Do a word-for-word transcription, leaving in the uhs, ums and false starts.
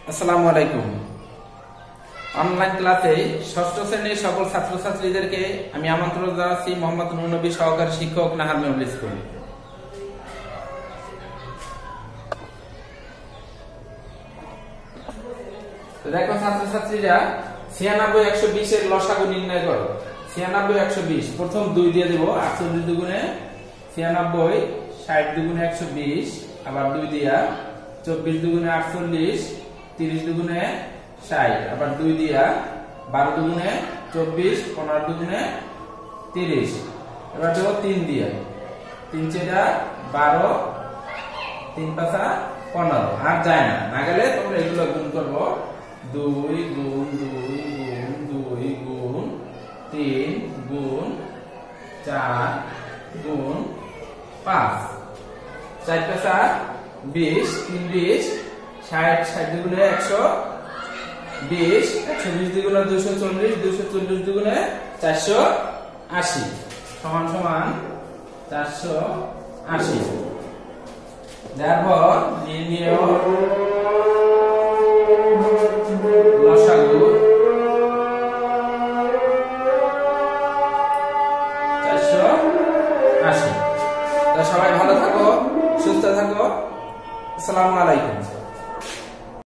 আসসালামু আলাইকুম। অনলাইন ক্লাসে ষষ্ঠ শ্রেণীর সকল ছাত্রছাত্রীদেরকে আমি আমন্ত্রণ জানাচ্ছি মোহাম্মদ নুর নবী সহকারী শিক্ষক নাহার মেমোরি স্কুল। দেখো ছাত্রছাত্রীরা, ছিয়ানব্বই একশো বিশ এর লসাগু নির্ণয় করো। ছিয়ানব্বই একশো বিশ, প্রথম দুই দিয়ে দেবো, আটচল্লিশ দুগুণে ছিয়ানব্বই, ষাট দুগুণে একশো বিশ, আবার দুই দিয়া, চব্বিশ দুগুণে আটচল্লিশ, তিরিশ দুগুণে ষাট, আবার দুই দিয়া, বারো দুগুণে চব্বিশ, পনেরো দুগুণে তিরিশ, এবার দেবো তিন দিয়া, তিন চেটা বারো, তিন পাঁচা পনেরো। আর যায় না, না গেলে তোমরা এগুলো গুণ করবো। দুই গুণ দুই গুণ দুই গুণ তিন গুণ চার গুণ পাঁচ, চার পাঁচা বিশ, তিন বিশ, ষাট, ষাট দুগুণে একশো বিশ, একশো বিশ দুগুণে দুশো চল্লিশ, দুশো চল্লিশ দুগুণে চারশো আশি, সমান সমান চারশো আশি। তারপর নির্ণয় লসাগু চারশো আশি। তো সবাই ভালো থাকো, সুস্থ থাকো। আসসালামু আলাইকুম।